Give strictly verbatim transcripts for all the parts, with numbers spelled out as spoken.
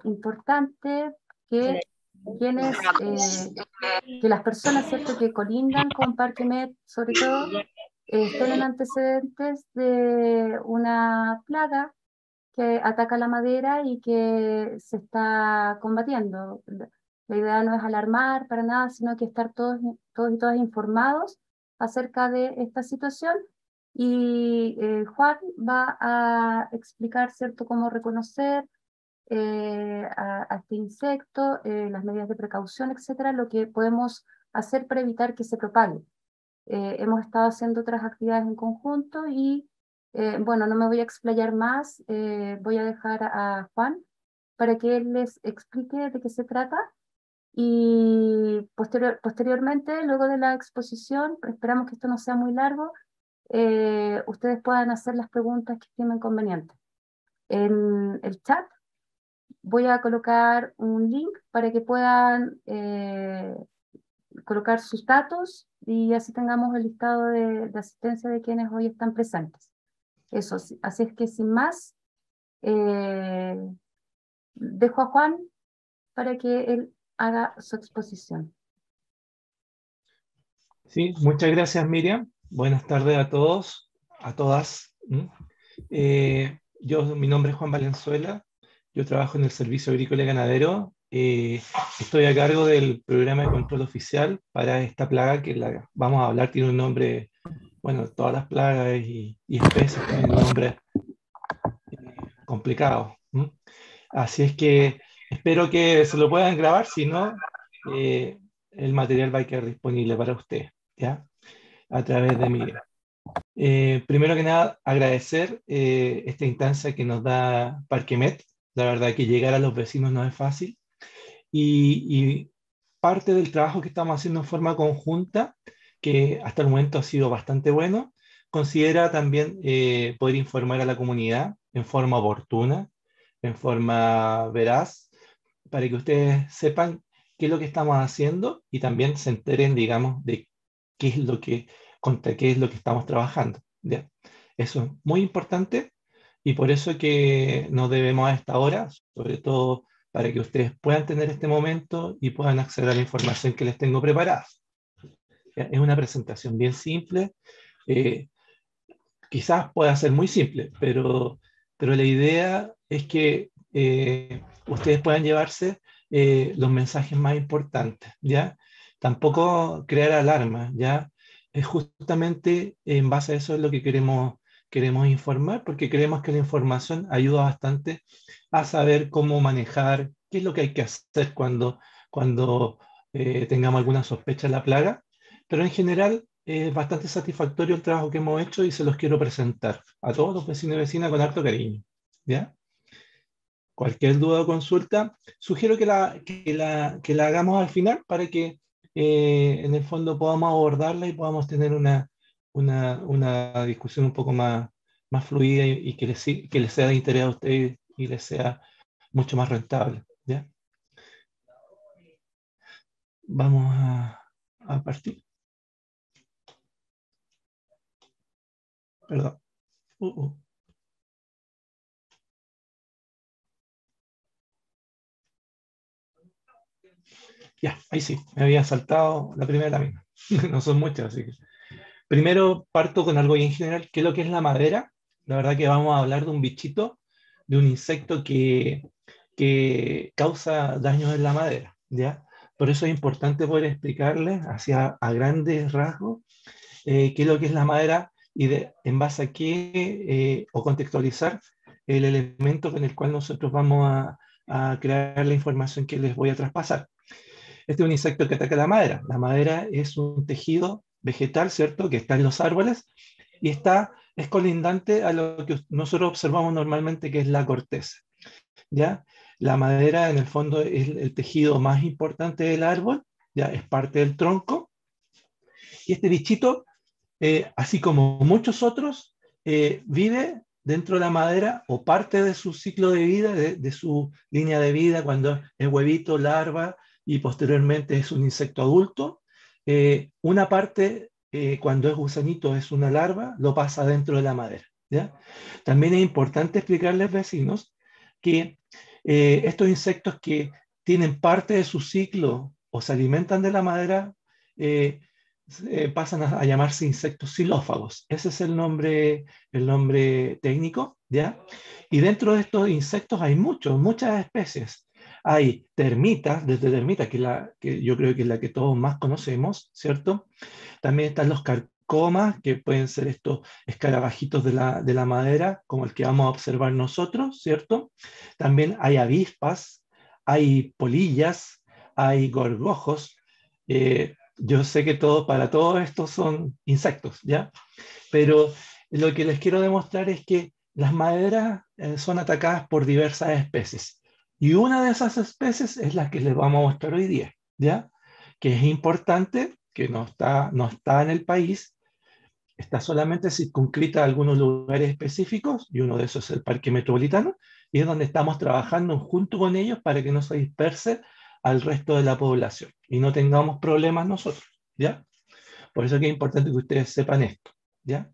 importante que quienes, eh, que las personas, ¿cierto?, que colindan con Parque Met, sobre todo, eh, estén en antecedentes de una plaga que ataca la madera y que se está combatiendo. La idea no es alarmar para nada, sino que estar todos, todos y todas informados acerca de esta situación. Y eh, Juan va a explicar, ¿cierto?, cómo reconocer eh, a, a este insecto, eh, las medidas de precaución, etcétera, lo que podemos hacer para evitar que se propague. Eh, hemos estado haciendo otras actividades en conjunto y, eh, bueno, no me voy a explayar más, eh, voy a dejar a Juan para que él les explique de qué se trata y posterior, posteriormente, luego de la exposición, esperamos que esto no sea muy largo, eh, ustedes puedan hacer las preguntas que estimen convenientes. En el chat voy a colocar un link para que puedan eh, colocar sus datos y así tengamos el listado de, de asistencia de quienes hoy están presentes. Eso, así es que sin más, eh, dejo a Juan para que él haga su exposición. Sí, muchas gracias, Miriam. Buenas tardes a todos, a todas. Eh, yo, mi nombre es Juan Valenzuela, yo trabajo en el Servicio Agrícola y Ganadero. Eh, estoy a cargo del programa de control oficial para esta plaga que la vamos a hablar, tiene un nombre, bueno, todas las plagas y, y especies tienen un nombre eh, complicado. ¿Mm? Así es que espero que se lo puedan grabar, si no, eh, el material va a quedar disponible para usted, ¿ya? A través de Miriam. Eh, primero que nada, agradecer eh, esta instancia que nos da Parque Met. La verdad que llegar a los vecinos no es fácil. Y, y parte del trabajo que estamos haciendo en forma conjunta, que hasta el momento ha sido bastante bueno, considera también eh, poder informar a la comunidad en forma oportuna, en forma veraz, para que ustedes sepan qué es lo que estamos haciendo y también se enteren, digamos, de qué es lo que, contra qué es lo que estamos trabajando. ¿Ya? Eso es muy importante y por eso que nos debemos a esta hora, sobre todo para que ustedes puedan tener este momento y puedan acceder a la información que les tengo preparada. ¿Ya? Es una presentación bien simple, eh, quizás pueda ser muy simple, pero, pero la idea es que eh, ustedes puedan llevarse eh, los mensajes más importantes, ¿ya? Tampoco crear alarma, ¿ya? Es justamente en base a eso es lo que queremos, queremos informar, porque creemos que la información ayuda bastante a saber cómo manejar, qué es lo que hay que hacer cuando, cuando eh, tengamos alguna sospecha de la plaga, pero en general es bastante satisfactorio el trabajo que hemos hecho y se los quiero presentar a todos los vecinos y vecinas con harto cariño, ¿ya? Cualquier duda o consulta, sugiero que la, que la, que la hagamos al final para que eh, en el fondo podamos abordarla y podamos tener una, una, una discusión un poco más, más fluida y, y que, les, que les sea de interés a ustedes y les sea mucho más rentable, ¿ya? Vamos a, a partir. Perdón. Uh, uh. Ya, ahí sí, me había saltado la primera lámina. No son muchas, así que. Primero parto con algo bien general, que es lo que es la madera. La verdad que vamos a hablar de un bichito, de un insecto que, que causa daños en la madera, ¿ya? Por eso es importante poder explicarles hacia, a grandes rasgos eh, qué es lo que es la madera y de, en base a qué, eh, o contextualizar el elemento con el cual nosotros vamos a, a crear la información que les voy a traspasar. Este es un insecto que ataca la madera. La madera es un tejido vegetal, ¿cierto?, que está en los árboles y está, es colindante a lo que nosotros observamos normalmente, que es la corteza, ¿ya? La madera, en el fondo, es el tejido más importante del árbol, ¿ya? Es parte del tronco. Y este bichito, eh, así como muchos otros, eh, vive dentro de la madera o parte de su ciclo de vida, de, de su línea de vida, cuando es huevito, larva, y posteriormente es un insecto adulto. Eh, una parte, eh, cuando es gusanito, es una larva, lo pasa dentro de la madera, ¿ya? También es importante explicarles, vecinos, que Eh, estos insectos que tienen parte de su ciclo o se alimentan de la madera, eh, eh, pasan a, a llamarse insectos xilófagos. Ese es el nombre, el nombre técnico, ¿ya? Y dentro de estos insectos hay muchos, muchas especies. Hay termitas, desde termitas, que, la, que yo creo que es la que todos más conocemos, ¿cierto? También están los carcomas, que pueden ser estos escarabajitos de la, de la madera, como el que vamos a observar nosotros, ¿cierto? También hay avispas, hay polillas, hay gorgojos. Eh, yo sé que todo, para todos estos son insectos, ¿ya? Pero lo que les quiero demostrar es que las maderas eh, son atacadas por diversas especies. Y una de esas especies es la que les vamos a mostrar hoy día, ¿ya? Que es importante, que no está, no está en el país, está solamente circunscrita a algunos lugares específicos, y uno de esos es el Parque Metropolitano, y es donde estamos trabajando junto con ellos para que no se disperse al resto de la población y no tengamos problemas nosotros, ¿ya? Por eso que es importante que ustedes sepan esto, ¿ya?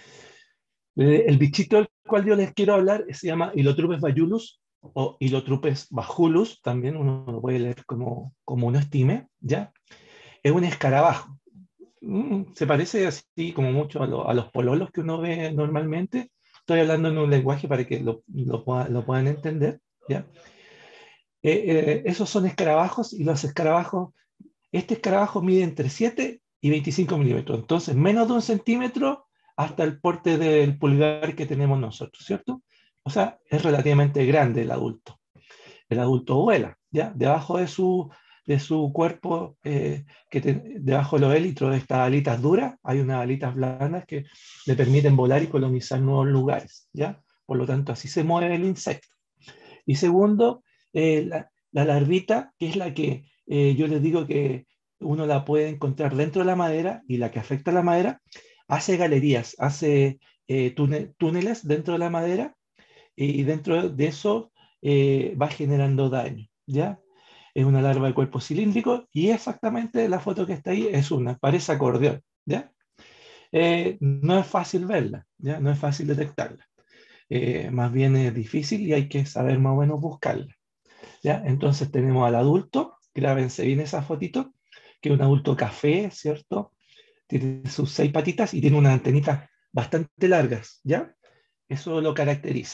El bichito del cual yo les quiero hablar se llama Hylotropes bajulus o Hylotropes bajulus, también uno lo puede leer como, como uno estime, ¿ya? Es un escarabajo. Mm, se parece así como mucho a, lo, a los pololos que uno ve normalmente. Estoy hablando en un lenguaje para que lo, lo, pueda, lo puedan entender, ¿ya? Eh, eh, esos son escarabajos y los escarabajos, este escarabajo mide entre siete y veinticinco milímetros, entonces menos de un centímetro hasta el porte del pulgar que tenemos nosotros, ¿cierto? O sea, es relativamente grande el adulto. El adulto vuela, ¿ya? Debajo de su, de su cuerpo, eh, que te, debajo de los élitros de estas alitas duras, hay unas alitas blandas que le permiten volar y colonizar nuevos lugares, ¿ya? Por lo tanto, así se mueve el insecto. Y segundo, eh, la, la larvita, que es la que eh, yo les digo que uno la puede encontrar dentro de la madera y la que afecta a la madera, hace galerías, hace eh, túne- túneles dentro de la madera y dentro de eso eh, va generando daño, ¿ya? Es una larva de cuerpo cilíndrico y exactamente la foto que está ahí es una, parece acordeón, ¿ya? Eh, no es fácil verla, ¿ya? No es fácil detectarla. Eh, más bien es difícil y hay que saber más o menos buscarla, ¿ya? Entonces tenemos al adulto, grábense bien esa fotito, que es un adulto café, ¿cierto? Tiene sus seis patitas y tiene unas antenitas bastante largas, ¿ya? Eso lo caracteriza.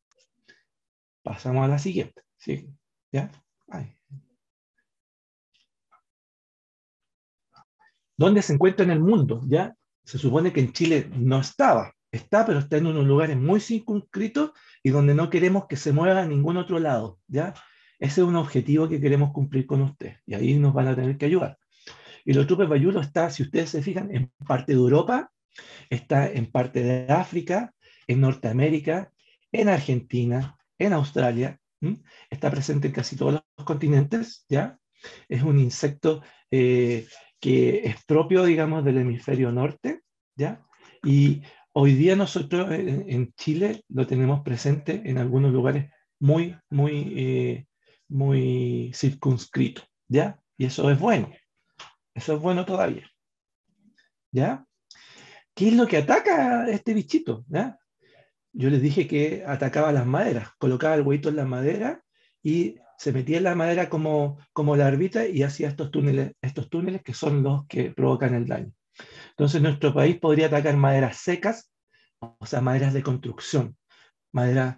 Pasamos a la siguiente, ¿sí? ¿Ya? Ay. ¿Dónde se encuentra en el mundo? ¿Ya? Se supone que en Chile no estaba. Está, pero está en unos lugares muy circunscritos y donde no queremos que se mueva a ningún otro lado, ¿ya? Ese es un objetivo que queremos cumplir con usted y ahí nos van a tener que ayudar. Y los trupes bayulo está, si ustedes se fijan, en parte de Europa, está en parte de África, en Norteamérica, en Argentina, en Australia, ¿m? Está presente en casi todos los continentes, ¿ya? Es un insecto eh, que es propio, digamos, del hemisferio norte, ¿ya? Y hoy día nosotros en, en Chile lo tenemos presente en algunos lugares muy, muy, eh, muy circunscritos, ¿ya? Y eso es bueno, eso es bueno todavía, ¿ya? ¿Qué es lo que ataca a este bichito? ¿Ya? Yo les dije que atacaba las maderas, colocaba el huevito en la madera y se metía en la madera como, como larvita y hacía estos túneles, estos túneles que son los que provocan el daño. Entonces nuestro país podría atacar maderas secas, o sea, maderas de construcción. Madera,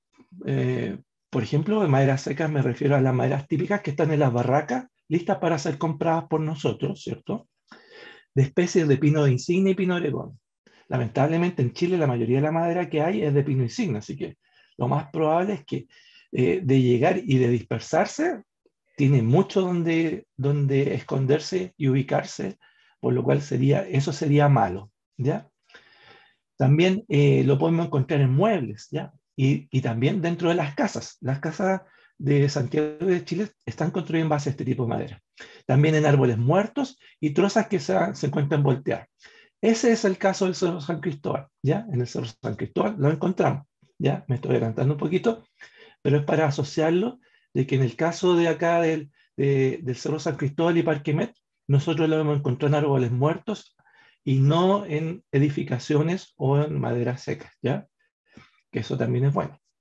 eh, por ejemplo, de maderas secas me refiero a las maderas típicas que están en las barracas, listas para ser compradas por nosotros, ¿cierto? De especies de pino de insignia y pino oregón. Lamentablemente en Chile la mayoría de la madera que hay es de pino insignia, así que lo más probable es que eh, de llegar y de dispersarse, tiene mucho donde, donde esconderse y ubicarse, por lo cual sería, eso sería malo, ¿ya? También eh, lo podemos encontrar en muebles, ¿ya? Y, y también dentro de las casas. Las casas de Santiago de Chile están construidas en base a este tipo de madera. También en árboles muertos y trozas que se, se encuentran volteadas. Ese es el caso del Cerro San Cristóbal, ¿ya? En el Cerro San Cristóbal lo encontramos, ¿ya? Me estoy adelantando un poquito, pero es para asociarlo de que en el caso de acá del, de, del Cerro San Cristóbal y Parque Met, nosotros lo hemos encontrado en árboles muertos y no en edificaciones o en maderas secas, ¿ya? Que eso también es bueno.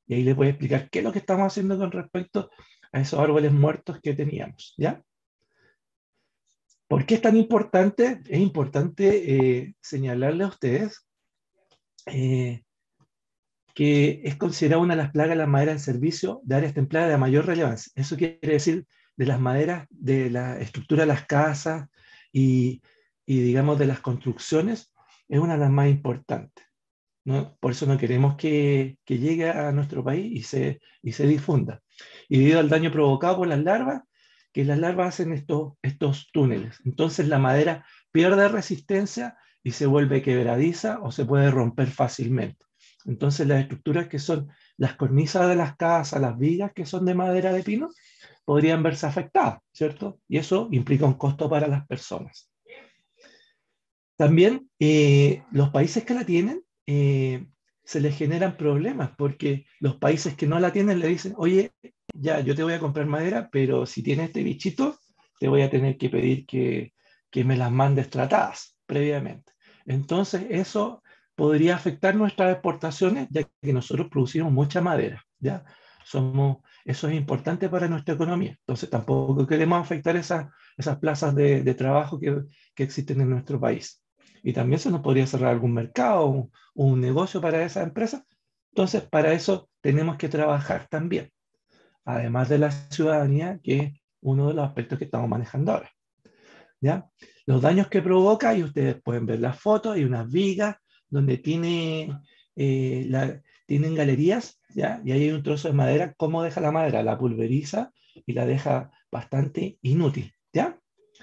Y ahí les voy a explicar qué es lo que estamos haciendo con respecto a esos árboles muertos que teníamos, ¿ya? ¿Por qué es tan importante? Es importante eh, señalarle a ustedes eh, que es considerada una de las plagas de la madera en servicio de áreas templadas de mayor relevancia. Eso quiere decir de las maderas, de la estructura de las casas y, y digamos, de las construcciones, es una de las más importantes, ¿no? Por eso no queremos que, que llegue a nuestro país y se, y se difunda. Y debido al daño provocado por las larvas, que las larvas hacen estos, estos túneles. Entonces la madera pierde resistencia y se vuelve quebradiza o se puede romper fácilmente. Entonces las estructuras que son las cornisas de las casas, las vigas que son de madera de pino, podrían verse afectadas, ¿cierto? Y eso implica un costo para las personas. También eh, los países que la tienen, eh, se les generan problemas porque los países que no la tienen le dicen, oye, ya, yo te voy a comprar madera, pero si tienes este bichito, te voy a tener que pedir que, que me las mandes tratadas previamente. Entonces, eso podría afectar nuestras exportaciones, ya que nosotros producimos mucha madera, ¿ya? Somos, eso es importante para nuestra economía. Entonces, tampoco queremos afectar esas, esas plazas de, de trabajo que, que existen en nuestro país. Y también se nos podría cerrar algún mercado, un, un negocio para esas empresas. Entonces, para eso tenemos que trabajar también, además de la ciudadanía, que es uno de los aspectos que estamos manejando ahora, ¿ya? Los daños que provoca, y ustedes pueden ver las fotos, hay unas vigas donde tiene, eh, la, tienen galerías, ¿ya? Y ahí hay un trozo de madera. ¿Cómo deja la madera? La pulveriza y la deja bastante inútil, ¿ya?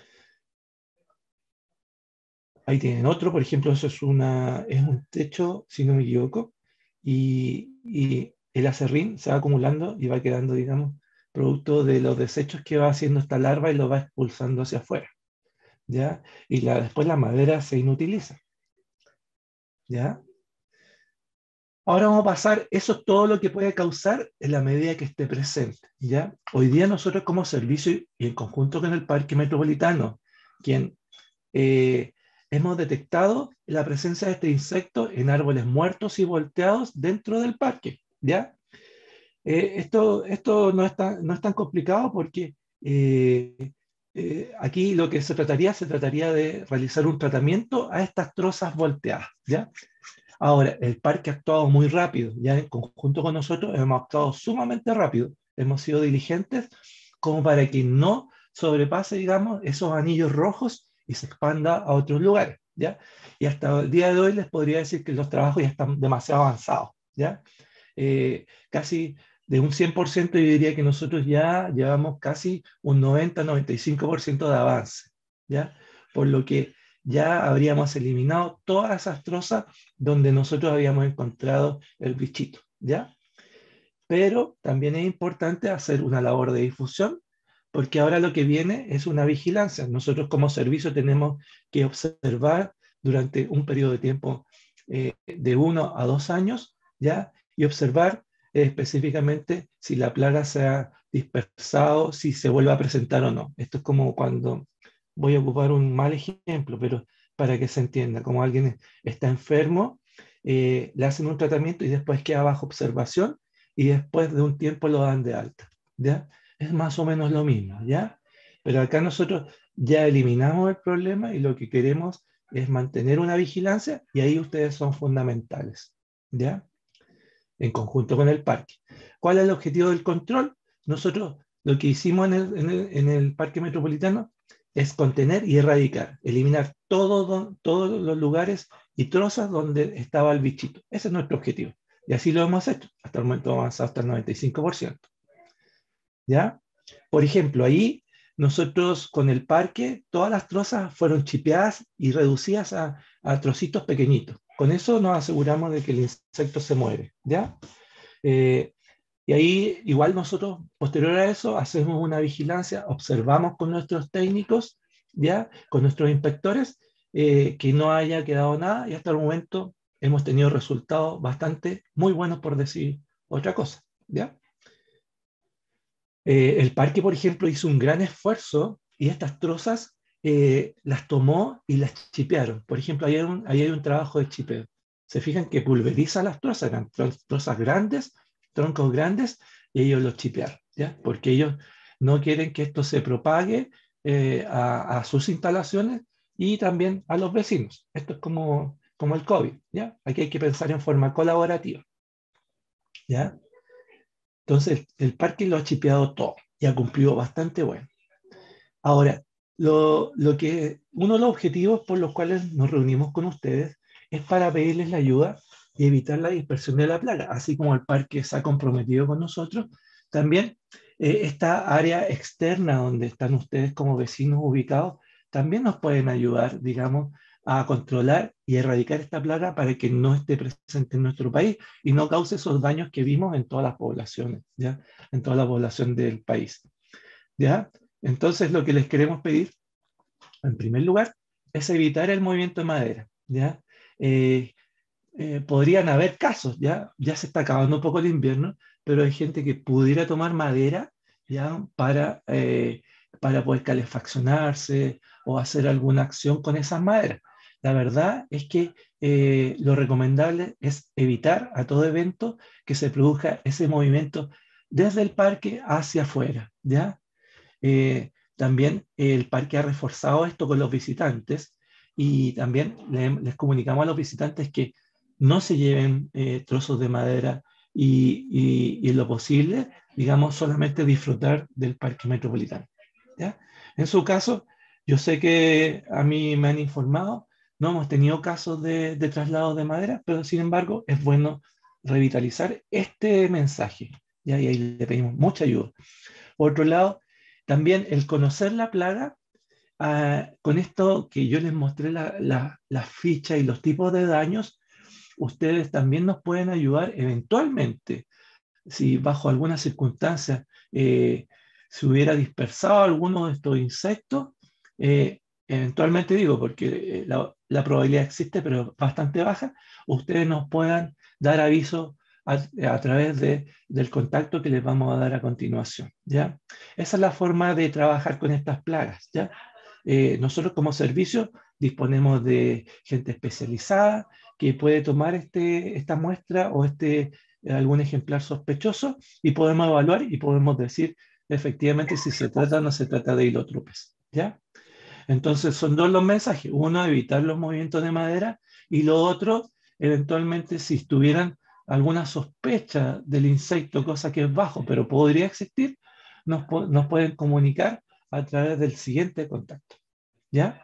Ahí tienen otro, por ejemplo, eso es, una, es un techo, si no me equivoco, y, y el acerrín se va acumulando y va quedando, digamos, producto de los desechos que va haciendo esta larva y lo va expulsando hacia afuera, ¿ya? Y la, después la madera se inutiliza, ¿ya? Ahora vamos a pasar, eso es todo lo que puede causar en la medida que esté presente, ¿ya? Hoy día nosotros como servicio y en conjunto con el Parque Metropolitano, quien eh, hemos detectado la presencia de este insecto en árboles muertos y volteados dentro del parque, ¿ya? Eh, esto esto no, es tan, no es tan complicado porque eh, eh, aquí lo que se trataría, se trataría de realizar un tratamiento a estas trozas volteadas, ¿ya? Ahora, el parque ha actuado muy rápido, ya en conjunto con nosotros hemos actuado sumamente rápido, hemos sido diligentes como para que no sobrepase, digamos, esos anillos rojos y se expanda a otros lugares, ¿ya? Y hasta el día de hoy les podría decir que los trabajos ya están demasiado avanzados, ¿ya? Eh, casi de un cien por ciento yo diría que nosotros ya llevamos casi un noventa noventa y cinco por ciento de avance, ¿ya? Por lo que ya habríamos eliminado todas esas trozas donde nosotros habíamos encontrado el bichito, ¿ya? Pero también es importante hacer una labor de difusión, porque ahora lo que viene es una vigilancia. Nosotros como servicio tenemos que observar durante un periodo de tiempo eh, de uno a dos años, ¿ya? Y observar eh, específicamente si la plaga se ha dispersado, si se vuelve a presentar o no. Esto es como cuando, voy a ocupar un mal ejemplo, pero para que se entienda, como alguien está enfermo, eh, le hacen un tratamiento y después queda bajo observación y después de un tiempo lo dan de alta, ¿ya? Es más o menos lo mismo, ¿ya? Pero acá nosotros ya eliminamos el problema y lo que queremos es mantener una vigilancia y ahí ustedes son fundamentales, ¿ya? En conjunto con el parque. ¿Cuál es el objetivo del control? Nosotros lo que hicimos en el, en el, en el Parque Metropolitano es contener y erradicar, eliminar todo, todos los lugares y trozas donde estaba el bichito. Ese es nuestro objetivo. Y así lo hemos hecho. Hasta el momento hemos avanzado hasta el noventa y cinco por ciento. ¿Ya? Por ejemplo, ahí nosotros con el parque, todas las trozas fueron chipeadas y reducidas a, a trocitos pequeñitos. Con eso nos aseguramos de que el insecto se muere, ¿ya? Eh, y ahí igual nosotros, posterior a eso, hacemos una vigilancia, observamos con nuestros técnicos, ¿ya? Con nuestros inspectores, eh, que no haya quedado nada y hasta el momento hemos tenido resultados bastante muy buenos por decir otra cosa, ¿ya? Eh, el parque, por ejemplo, hizo un gran esfuerzo y estas trozas eh, las tomó y las chipearon. Por ejemplo, ahí hay, un, ahí hay un trabajo de chipeo. Se fijan que pulveriza las trozas, eran trozas grandes troncos grandes y ellos los chipearon, ¿ya? Porque ellos no quieren que esto se propague eh, a, a sus instalaciones y también a los vecinos. Esto es como, como el COVID, ¿ya? Aquí hay que pensar en forma colaborativa, ¿ya? Entonces, el parque lo ha chipeado todo y ha cumplido bastante bueno. Ahora, lo, lo que, uno de los objetivos por los cuales nos reunimos con ustedes es para pedirles la ayuda y evitar la dispersión de la plaga, así como el parque se ha comprometido con nosotros. También eh, esta área externa donde están ustedes como vecinos ubicados, también nos pueden ayudar, digamos, a controlar y erradicar esta plaga para que no esté presente en nuestro país y no cause esos daños que vimos en todas las poblaciones, ¿ya? En toda la población del país, ¿ya? Entonces, lo que les queremos pedir, en primer lugar, es evitar el movimiento de madera, ¿ya? Eh, eh, podrían haber casos, ¿ya? Ya se está acabando un poco el invierno, pero hay gente que pudiera tomar madera, ¿ya? Para, eh, para poder calefaccionarse o hacer alguna acción con esas maderas. La verdad es que eh, lo recomendable es evitar a todo evento que se produzca ese movimiento desde el parque hacia afuera, ¿ya? Eh, también el parque ha reforzado esto con los visitantes y también le, les comunicamos a los visitantes que no se lleven eh, trozos de madera y, y, y en lo posible, digamos, solamente disfrutar del parque metropolitano, ¿ya? En su caso, yo sé que a mí me han informado, no hemos tenido casos de, de traslado de madera, pero sin embargo es bueno revitalizar este mensaje, ¿ya? Y ahí le pedimos mucha ayuda. Por otro lado, también el conocer la plaga, ah, con esto que yo les mostré la, la, la ficha y los tipos de daños, ustedes también nos pueden ayudar eventualmente, si bajo alguna circunstancia eh, se hubiera dispersado alguno de estos insectos, eh, eventualmente digo, porque eh, la, la probabilidad existe, pero bastante baja, ustedes nos puedan dar aviso a, a través de, del contacto que les vamos a dar a continuación, ¿ya? Esa es la forma de trabajar con estas plagas, ¿ya? Eh, nosotros como servicio disponemos de gente especializada que puede tomar este, esta muestra o este, algún ejemplar sospechoso y podemos evaluar y podemos decir efectivamente si se trata o no se trata de hilotrupes, ¿ya? Entonces son dos los mensajes. Uno, evitar los movimientos de madera y lo otro, eventualmente si estuvieran alguna sospecha del insecto, cosa que es bajo, pero podría existir, nos, nos pueden comunicar a través del siguiente contacto, ¿ya?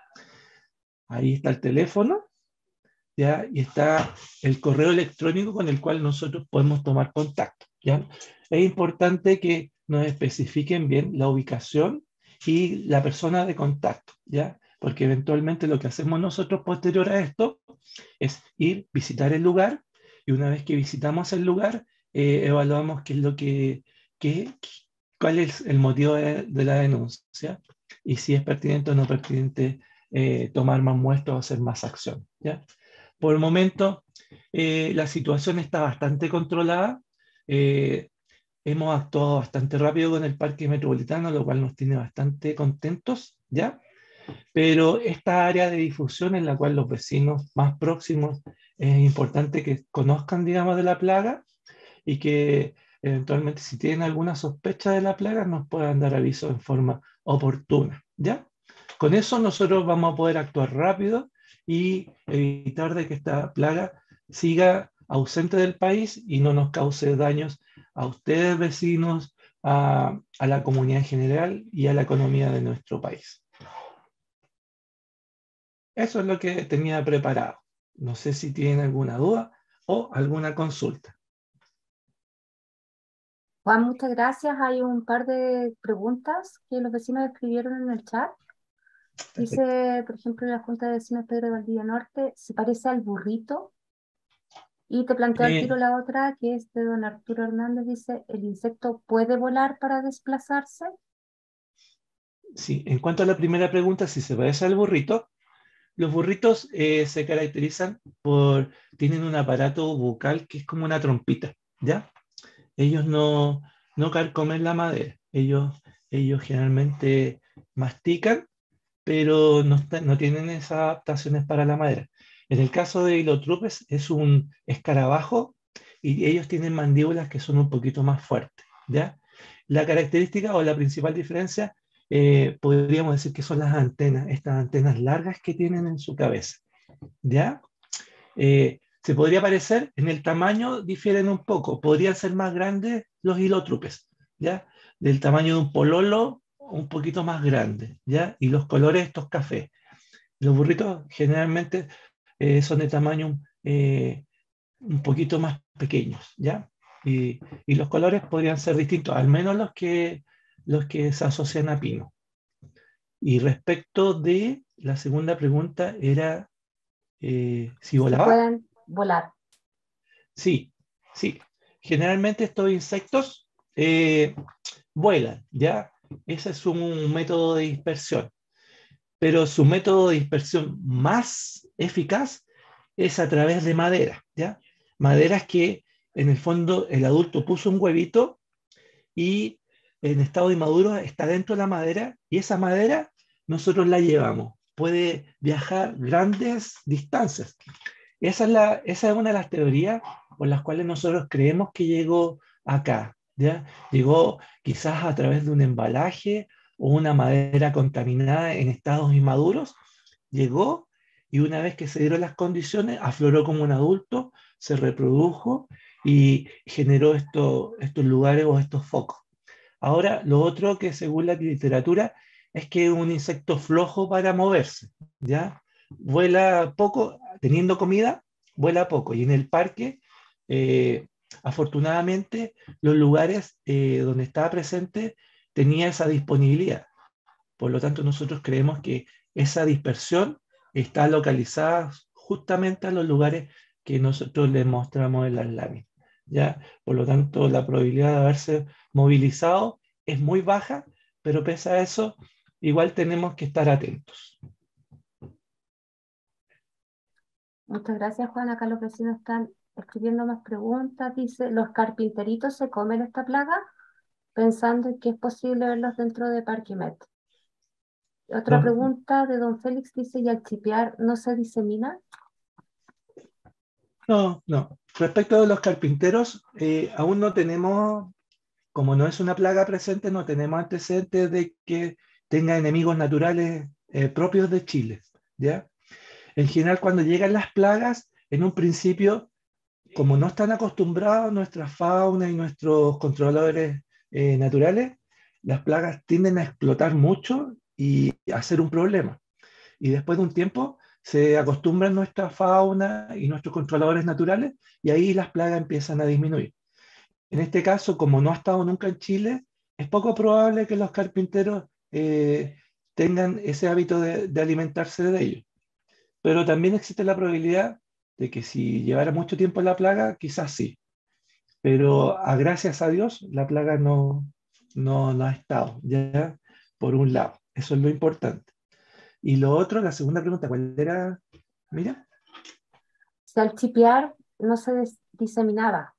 Ahí está el teléfono, ¿ya? Y está el correo electrónico con el cual nosotros podemos tomar contacto, ¿ya? Es importante que nos especifiquen bien la ubicación y la persona de contacto, ¿ya? Porque eventualmente lo que hacemos nosotros posterior a esto es ir, visitar el lugar y una vez que visitamos el lugar, eh, evaluamos qué es lo que, qué, cuál es el motivo de, de la denuncia y si es pertinente o no pertinente eh, tomar más muestras o hacer más acción, ¿ya? Por el momento, eh, la situación está bastante controlada. Eh, hemos actuado bastante rápido con el parque metropolitano, lo cual nos tiene bastante contentos, ¿ya? Pero esta área de difusión en la cual los vecinos más próximos es importante que conozcan, digamos, de la plaga y que eventualmente si tienen alguna sospecha de la plaga nos puedan dar aviso en forma oportuna, ¿ya? Con eso nosotros vamos a poder actuar rápido y evitar de que esta plaga siga ausente del país y no nos cause daños a ustedes vecinos, a, a la comunidad en general y a la economía de nuestro país. Eso es lo que tenía preparado. No sé si tienen alguna duda o alguna consulta. Juan, muchas gracias. Hay un par de preguntas que los vecinos escribieron en el chat. Dice, por ejemplo, la Junta de Vecinos Pedro de Valdivia Norte, ¿se parece al burrito? Y te planteo al tiro Eh, la otra, que es de don Arturo Hernández, dice, ¿el insecto puede volar para desplazarse? sí, en cuanto a la primera pregunta, si se parece al burrito, los burritos eh, se caracterizan por, tienen un aparato bucal que es como una trompita, ¿ya? Ellos no, no carcomen la madera, ellos, ellos generalmente mastican, pero no, está- no tienen esas adaptaciones para la madera. En el caso de Hilotrupes es un escarabajo y ellos tienen mandíbulas que son un poquito más fuertes, ¿ya? La característica o la principal diferencia, eh, podríamos decir que son las antenas, estas antenas largas que tienen en su cabeza, ¿ya? Eh, se podría parecer, en el tamaño difieren un poco, podrían ser más grandes los hilotrupes, ¿ya? Del tamaño de un pololo, un poquito más grande, ¿ya? Y los colores estos cafés. Los burritos generalmente eh, son de tamaño eh, un poquito más pequeños, ¿ya? Y, y los colores podrían ser distintos, al menos los que, los que se asocian a pino. Y respecto de la segunda pregunta era eh, si Si volaba. pueden volar. Sí, sí. Generalmente estos insectos eh, vuelan, ¿ya? Ese es un método de dispersión. Pero su método de dispersión más eficaz es a través de madera, ¿ya? Maderas que en el fondo el adulto puso un huevito y en estado inmaduro está dentro de la madera y esa madera nosotros la llevamos. Puede viajar grandes distancias. Esa es, la, esa es una de las teorías por las cuales nosotros creemos que llegó acá, ¿ya? Llegó quizás a través de un embalaje o una madera contaminada en estados inmaduros, llegó y una vez que se dieron las condiciones, afloró como un adulto, se reprodujo y generó esto, estos lugares o estos focos. Ahora, lo otro que según la literatura es que es un insecto flojo para moverse, ¿ya? Vuela poco, teniendo comida, vuela poco. Y en el parque, eh, afortunadamente, los lugares eh, donde estaba presente tenía esa disponibilidad. Por lo tanto, nosotros creemos que esa dispersión está localizada justamente a los lugares que nosotros les mostramos en las láminas, ¿ya? Por lo tanto, la probabilidad de haberse movilizado es muy baja, pero pese a eso, igual tenemos que estar atentos. Muchas gracias, Juan. Acá los vecinos están escribiendo más preguntas. Dice, ¿los carpinteritos se comen esta plaga? Pensando en que es posible verlos dentro de Parquimet. Otra No, pregunta de don Félix dice, ¿y al chipear no se disemina? no, no. Respecto de los carpinteros, eh, aún no tenemos, como no es una plaga presente, no tenemos antecedentes de que tenga enemigos naturales eh, propios de Chile, ¿ya? En general, cuando llegan las plagas, en un principio, como no están acostumbrados nuestra fauna y nuestros controladores eh, naturales, las plagas tienden a explotar mucho y a ser un problema. Y después de un tiempo se acostumbran nuestra fauna y nuestros controladores naturales y ahí las plagas empiezan a disminuir. En este caso, como no ha estado nunca en Chile, es poco probable que los carpinteros eh, tengan ese hábito de, de alimentarse de ellos. Pero también existe la probabilidad de que si llevara mucho tiempo la plaga, quizás sí. Pero a gracias a Dios, la plaga no, no, no ha estado, ¿ya? Por un lado. Eso es lo importante. Y lo otro, la segunda pregunta, ¿cuál era? Mira. Si al chipear no se des- diseminaba.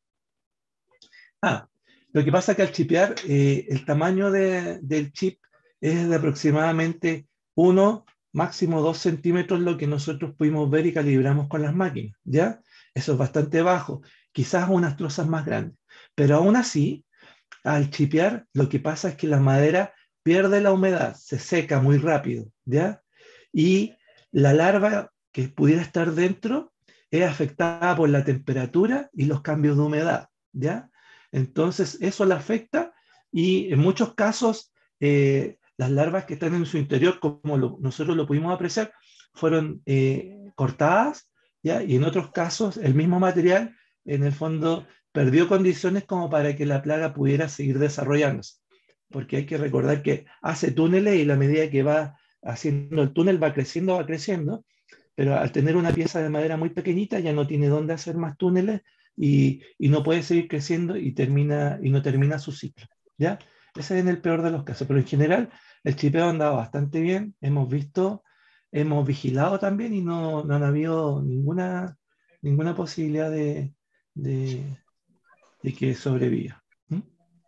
Ah, lo que pasa es que al chipear, eh, el tamaño de- del chip es de aproximadamente uno, máximo dos centímetros, lo que nosotros pudimos ver y calibramos con las máquinas, ¿ya? Eso es bastante bajo, quizás unas trozas más grandes. Pero aún así, al chipear, lo que pasa es que la madera pierde la humedad, se seca muy rápido, ¿ya? Y la larva que pudiera estar dentro es afectada por la temperatura y los cambios de humedad, ¿ya? Entonces, eso la afecta y en muchos casos, eh, las larvas que están en su interior, como lo, nosotros lo pudimos apreciar, fueron eh, cortadas, ¿ya? Y en otros casos, el mismo material, en el fondo, perdió condiciones como para que la plaga pudiera seguir desarrollándose. Porque hay que recordar que hace túneles y la medida que va haciendo el túnel va creciendo, va creciendo, pero al tener una pieza de madera muy pequeñita ya no tiene dónde hacer más túneles y, y no puede seguir creciendo y, termina, y no termina su ciclo, ¿ya? Ese es en el peor de los casos, pero en general el chipeo ha andado bastante bien, hemos visto, hemos vigilado también y no, no han habido ninguna, ninguna posibilidad de, de, de que sobreviva. ¿Mm?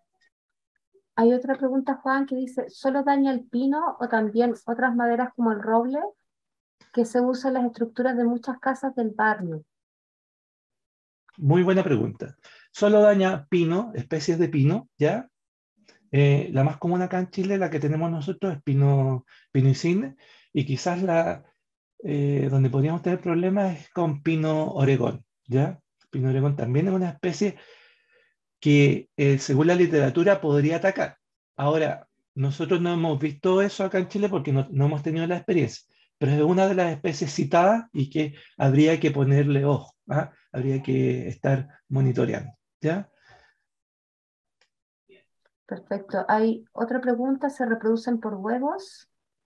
Hay otra pregunta, Juan, que dice, ¿solo daña el pino o también otras maderas como el roble que se usa en las estructuras de muchas casas del barrio? Muy buena pregunta. Solo daña pino, especies de pino, ¿ya? Eh, la más común acá en Chile, la que tenemos nosotros, es pino, pino insigne, y quizás la, eh, donde podríamos tener problemas es con pino oregón, ¿ya? Pino oregón también es una especie que, eh, según la literatura, podría atacar. Ahora, nosotros no hemos visto eso acá en Chile porque no, no hemos tenido la experiencia, pero es una de las especies citadas y que habría que ponerle ojo, ¿ah? Habría que estar monitoreando, ¿ya? Perfecto. Hay otra pregunta, ¿se reproducen por huevos?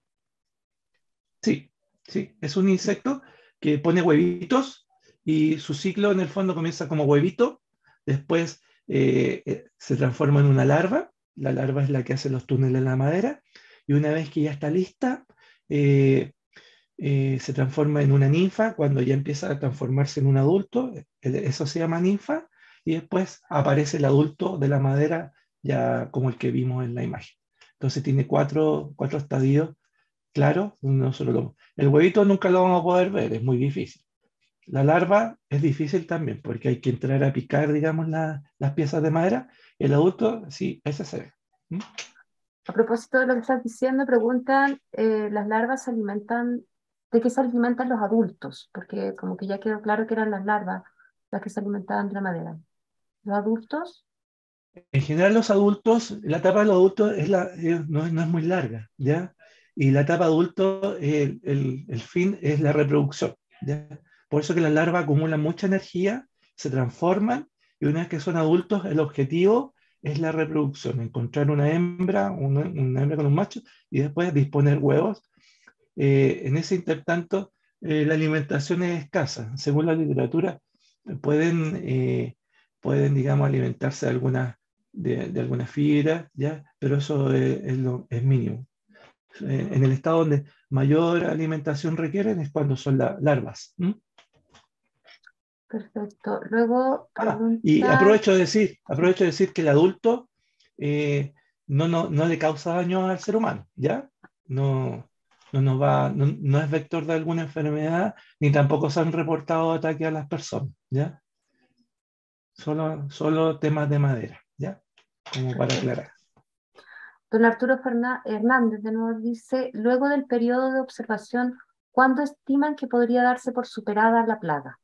Sí, sí, es un insecto que pone huevitos y su ciclo en el fondo comienza como huevito, después eh, eh, se transforma en una larva, la larva es la que hace los túneles en la madera, y una vez que ya está lista, eh, eh, se transforma en una ninfa, cuando ya empieza a transformarse en un adulto, eh, eso se llama ninfa, y después aparece el adulto de la madera ya como el que vimos en la imagen. Entonces tiene cuatro, cuatro estadios. Claro, no solo lo- el huevito nunca lo vamos a poder ver, es muy difícil. La larva es difícil también, porque hay que entrar a picar, digamos, la- las piezas de madera. El adulto, sí, ese se ve. ¿Mm? A propósito de lo que estás diciendo, preguntan, eh, ¿las larvas se alimentan, de qué se alimentan los adultos? Porque como que ya quedó claro que eran las larvas las que se alimentaban de la madera. ¿Los adultos? En general, los adultos, la etapa de los adultos es la, es- no, es no es muy larga, ¿ya? Y la etapa adulto, el, el- el fin es la reproducción, ¿ya? Por eso que las larvas acumulan mucha energía, se transforman, y una vez que son adultos, el objetivo es la reproducción, encontrar una hembra, una, una hembra con un macho, y después disponer huevos. Eh, en ese intertanto, eh, la alimentación es escasa. Según la literatura, pueden, eh, pueden digamos, alimentarse de algunas de, de alguna fibra, ¿ya? Pero eso es, es lo, es mínimo. Eh, en el estado donde mayor alimentación requieren es cuando son las larvas. ¿M? Perfecto. Luego Ah, y pregunta, aprovecho de decir, sí, aprovecho de decir que el adulto eh, no, no, no le causa daño al ser humano, ¿ya? No, no, nos va, no, no es vector de alguna enfermedad, ni tampoco se han reportado ataques a las personas, ¿ya? Solo, solo temas de madera, ¿ya? Como para perfecto. aclarar. Don Arturo Ferná- Hernández de nuevo dice, luego del periodo de observación, ¿cuándo estiman que podría darse por superada la plaga?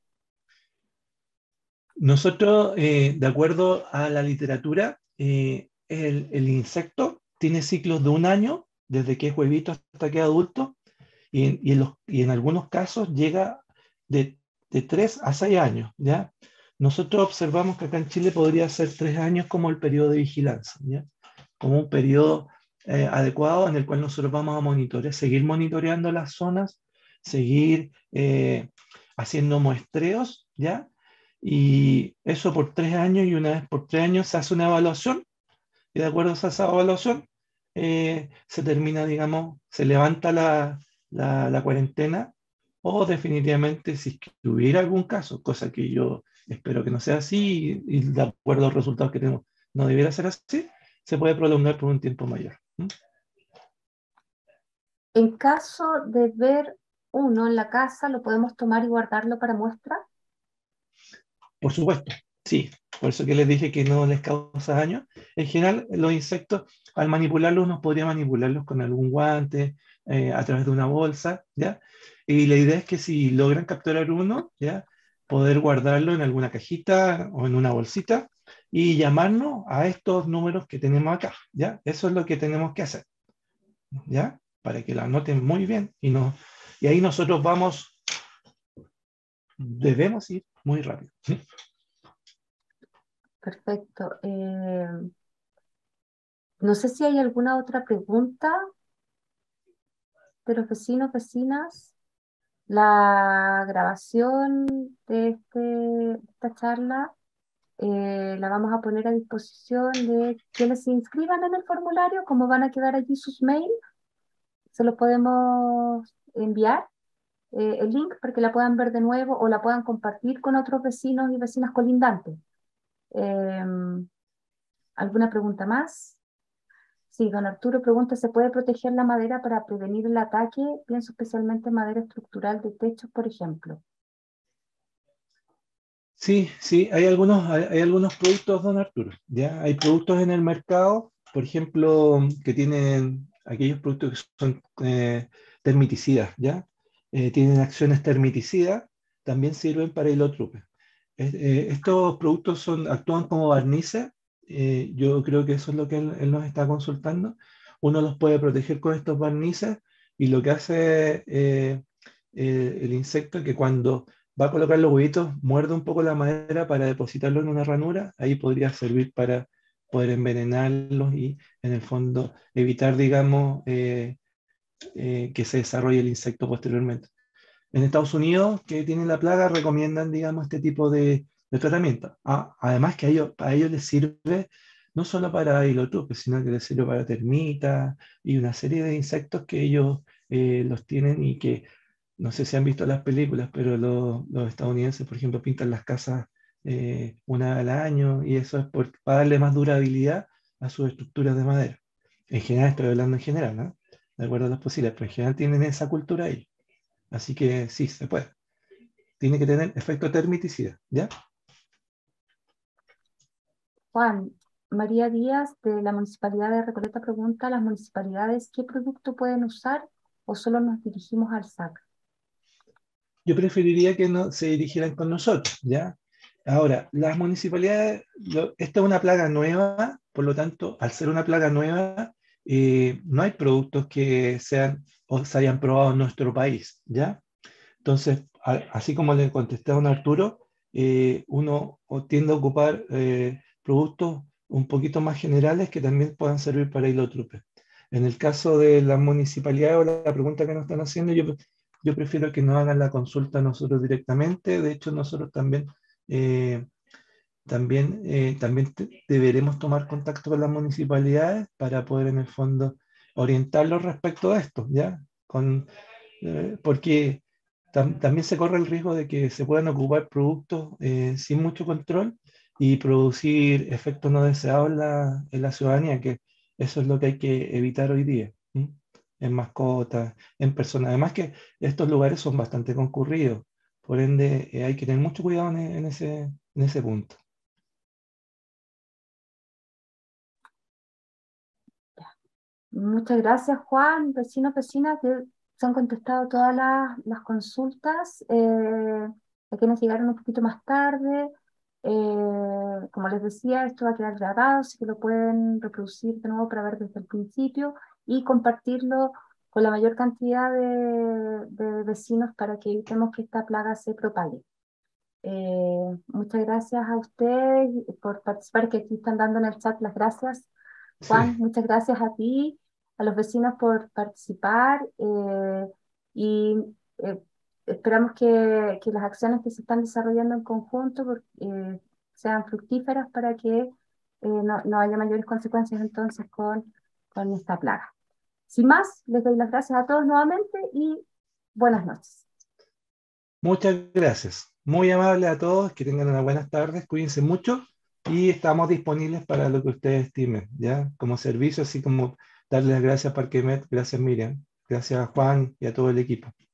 Nosotros, eh, de acuerdo a la literatura, eh, el, el insecto tiene ciclos de un año, desde que es huevito hasta que es adulto, y en, y en los, y en algunos casos llega de, de tres a seis años, ¿ya? Nosotros observamos que acá en Chile podría ser tres años como el periodo de vigilancia, ¿ya? Como un periodo eh, adecuado en el cual nosotros vamos a monitorear, seguir monitoreando las zonas, seguir eh, haciendo muestreos, ¿ya? Y eso por tres años, y una vez por tres años se hace una evaluación, y de acuerdo a esa evaluación eh, se termina, digamos, se levanta la, la, la cuarentena, o definitivamente, si es que hubiera algún caso, cosa que yo espero que no sea así, y, y de acuerdo a los resultados que tenemos, no debiera ser así, se puede prolongar por un tiempo mayor. ¿Mm? En caso de ver uno en la casa, ¿lo podemos tomar y guardarlo para muestra? Por supuesto, sí. Por eso que les dije que no les causa daño. En general, los insectos, al manipularlos, uno podría manipularlos con algún guante, eh, a través de una bolsa, ¿ya? Y la idea es que si logran capturar uno, ¿ya? Poder guardarlo en alguna cajita o en una bolsita y llamarnos a estos números que tenemos acá, ¿ya? Eso es lo que tenemos que hacer, ¿ya? Para que lo anoten muy bien, y, no, y ahí nosotros vamos, debemos ir muy rápido. Perfecto. Eh, no sé si hay alguna otra pregunta de los vecinos, vecinas. La grabación de, este, de esta charla eh, la vamos a poner a disposición de quienes se inscriban en el formulario, como van a quedar allí sus mails, se los podemos enviar eh, el link para que la puedan ver de nuevo o la puedan compartir con otros vecinos y vecinas colindantes. Eh, ¿Alguna pregunta más? Sí, don Arturo pregunta, ¿se puede proteger la madera para prevenir el ataque? Pienso especialmente en madera estructural de techos, por ejemplo. Sí, sí, hay algunos, hay, hay algunos productos, don Arturo, ¿ya? Hay productos en el mercado, por ejemplo, que tienen aquellos productos que son eh, termiticidas, ¿ya? Eh, tienen acciones termiticidas, también sirven para hilotrupe. Es- eh, estos productos son, actúan como barnices, eh, yo creo que eso es lo que él, él nos está consultando. Uno los puede proteger con estos barnices y lo que hace eh, eh, el insecto es que cuando va a colocar los huevitos, muerde un poco la madera para depositarlo en una ranura, ahí podría servir para poder envenenarlos y en el fondo evitar, digamos, eh, eh, que se desarrolle el insecto posteriormente. En Estados Unidos, que tienen la plaga, recomiendan, digamos, este tipo de, de tratamiento. Ah, además que a ellos, a ellos les sirve no solo para hilotupes, sino que les sirve para termitas y una serie de insectos que ellos eh, los tienen y que no sé si han visto las películas, pero lo- los estadounidenses, por ejemplo, pintan las casas eh, una vez al año y eso es por, para darle más durabilidad a sus estructuras de madera. En general, estoy hablando en general, ¿no? De acuerdo a los posibles, pero en general tienen esa cultura ahí. Así que sí, se puede. Tiene que tener efecto termiticida, ¿ya? Juan, María Díaz de la Municipalidad de Recoleta pregunta a las municipalidades qué producto pueden usar o solo nos dirigimos al S A C. Yo preferiría que no se dirigieran con nosotros, ¿ya? Ahora, las municipalidades, lo- esta es una plaga nueva, por lo tanto, al ser una plaga nueva, eh, no hay productos que sean o se hayan probado en nuestro país, ¿ya? Entonces, a- así como le contesté a don Arturo, eh, uno o tiende a ocupar eh, productos un poquito más generales que también puedan servir para hilotrupe. En el caso de la municipalidad o la pregunta que nos están haciendo, yo, yo prefiero que nos hagan la consulta a nosotros directamente. De hecho, nosotros también, eh, también, eh, también te- deberemos tomar contacto con las municipalidades para poder en el fondo orientarlos respecto a esto, ¿ya? Con, eh, porque tam- también se corre el riesgo de que se puedan ocupar productos eh, sin mucho control y producir efectos no deseados en la, en la ciudadanía, que eso es lo que hay que evitar hoy día, ¿m? En mascotas, en personas. Además que estos lugares son bastante concurridos, por ende eh, hay que tener mucho cuidado en, e- en ese, en ese punto. Muchas gracias, Juan. Vecinos, vecinas, que se han contestado todas las, las consultas. Eh, a quienes llegaron un poquito más tarde. Eh, como les decía, esto va a quedar grabado, así que lo pueden reproducir de nuevo para ver desde el principio y compartirlo con la mayor cantidad de, de vecinos para que evitemos que esta plaga se propague. Eh, muchas gracias a ustedes por participar, que aquí están dando en el chat las gracias. Sí, Juan, muchas gracias a ti, a los vecinos por participar eh, y eh, esperamos que, que las acciones que se están desarrollando en conjunto por- eh, sean fructíferas para que eh, no, no haya mayores consecuencias entonces con, con esta plaga. Sin más, les doy las gracias a todos nuevamente y buenas noches. muchas gracias. Muy amable a todos, que tengan unas buenas tardes, cuídense mucho y estamos disponibles para lo que ustedes estimen, ¿ya? Como servicio, así como darles las gracias a Parquemet, gracias Miriam, gracias a Juan y a todo el equipo.